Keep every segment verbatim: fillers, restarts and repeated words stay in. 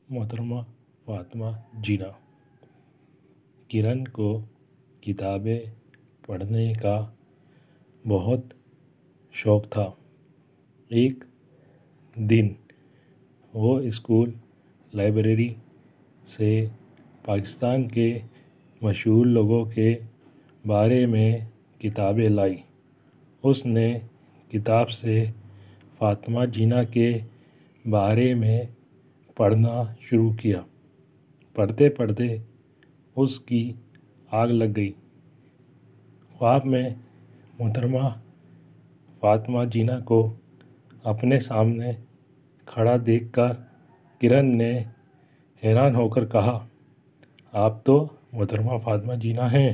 محترمہ فاطمہ جینا۔ کرن کو کتابیں پڑھنے کا بہت شوق تھا۔ ایک دن وہ اسکول لائبریری سے پاکستان کے مشہور لوگوں کے بارے میں کتابیں لائی۔ اس نے کتاب سے فاطمہ جینا کے بارے میں پڑھنا شروع کیا۔ پڑھتے پڑھتے اس کی آگ لگ گئی۔ خواب میں محترمہ فاطمہ جینا کو اپنے سامنے کھڑا دیکھ کر کرن نے حیران ہو کر کہا، آپ تو محترمہ فاطمہ جینا ہیں۔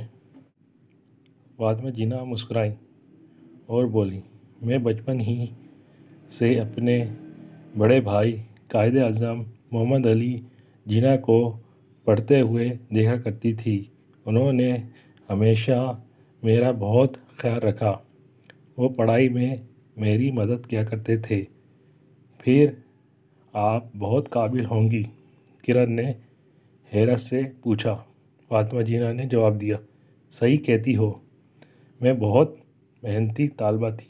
فاطمہ جینا مسکرائیں اور بولیں، میں بچپن ہی سے اپنے بڑے بھائی قائد اعظم محمد علی جناح کو پڑھتے ہوئے دیکھا کرتی تھی۔ انہوں نے ہمیشہ میرا بہت خیال رکھا۔ وہ پڑھائی میں میری مدد کیا کرتے تھے۔ پھر آپ بہت قابل ہوں گی؟ کرن نے حیرت سے پوچھا۔ فاطمہ جینا نے جواب دیا، صحیح کہتی ہو، میں بہت محنتی طالبہ تھی۔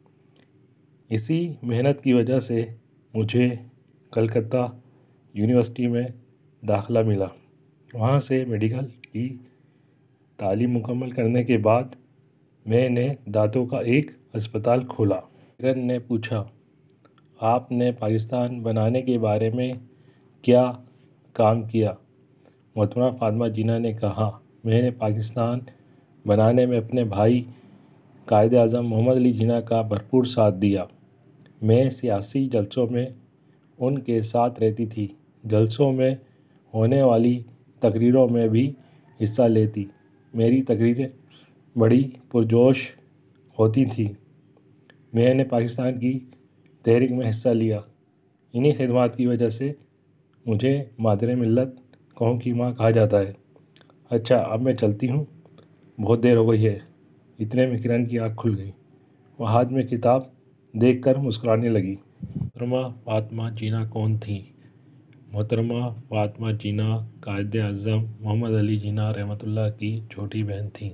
اسی محنت کی وجہ سے مجھے کلکتہ یونیورسٹی میں داخلہ ملا۔ وہاں سے میڈیکل کی تعلیم مکمل کرنے کے بعد میں نے دانتوں کا ایک ہسپتال کھولا۔ کرن نے پوچھا، آپ نے پاکستان بنانے کے بارے میں کیا کام کیا؟ محترمہ فاطمہ جینا نے کہا، میں نے پاکستان بنانے میں اپنے بھائی قائد اعظم محمد علی جناح کا بھرپور ساتھ دیا۔ میں سیاسی جلسوں میں ان کے ساتھ رہتی تھی، جلسوں میں ہونے والی تقریروں میں بھی حصہ لیتی۔ میری تقریریں بڑی پرجوش ہوتی تھیں۔ میں نے پاکستان کی تحریک میں حصہ لیا۔ انہی خدمات کی وجہ سے مجھے مادر ملت، قوم کی ماں کہا جاتا ہے۔ اچھا اب میں چلتی ہوں، بہت دیر ہو گئی ہے۔ اتنے میں کرن کی آنکھ کھل گئی۔ وہ ہاتھ میں کتاب دیکھ کر مسکرانے لگی۔ محترمہ فاطمہ جینا کون تھیں؟ محترمہ فاطمہ جینا قائد اعظم محمد علی جناح رحمۃ اللہ کی چھوٹی بہن تھیں۔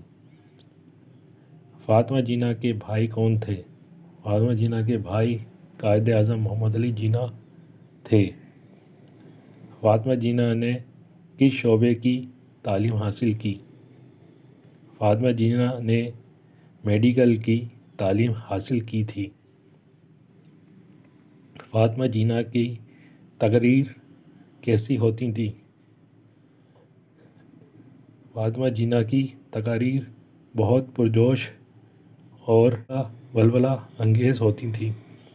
فاطمہ جینا کے بھائی کون تھے؟ فاطمہ جینا کے بھائی قائد اعظم محمد علی جناح تھے۔ فاطمہ جینا نے کس شعبے کی تعلیم حاصل کی؟ فاطمہ جینا نے میڈیکل کی تعلیم حاصل کی تھی۔ فاطمہ جینا کی تقریر کیسی ہوتی تھیں؟ فاطمہ جینا کی تقاریر بہت پرجوش اور ولولہ انگیز ہوتی تھیں۔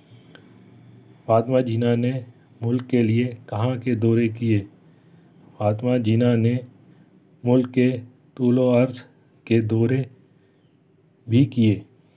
فاطمہ جینا نے ملک کے لیے کہاں کے دورے کیے؟ فاطمہ جینا نے ملک کے طول و عرض کے دورے بھی کیے۔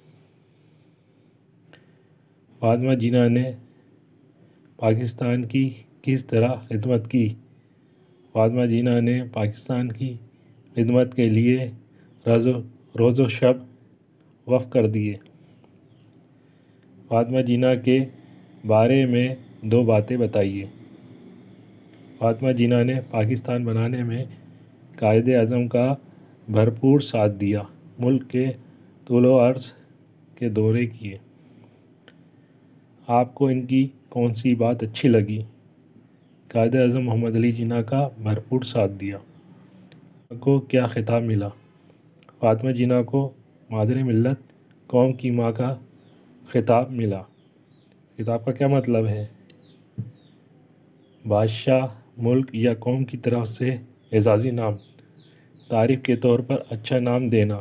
فاطمہ جینا نے پاکستان کی کس طرح خدمت کی؟ فاطمہ جینا نے پاکستان کی خدمت کے لیے روز و شب وقف کر دیے۔ فاطمہ جینا کے بارے میں دو باتیں بتائیے۔ فاطمہ جینا نے پاکستان بنانے میں قائد اعظم کا بھرپور ساتھ دیا، ملک کے طول و عرض کے دورے کیے۔ آپ کو ان کی کون سی بات اچھی لگی؟ قائد اعظم محمد علی جناح کا بھرپور ساتھ دیا۔ آپ کو کیا خطاب ملا؟ فاطمہ جینا کو مادر ملت، قوم کی ماں کا خطاب ملا۔ خطاب کا کیا مطلب ہے؟ بادشاہ، ملک یا قوم کی طرف سے اعزازی نام، تعریف کے طور پر اچھا نام دینا۔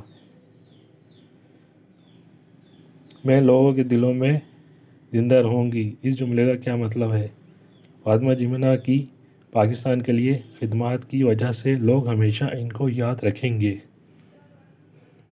میں لوگوں کے دلوں میں زندہ رہوں گی، اس جملے کا کیا مطلب ہے؟ فاطمہ جینا کی پاکستان کے لیے خدمات کی وجہ سے لوگ ہمیشہ ان کو یاد رکھیں گے۔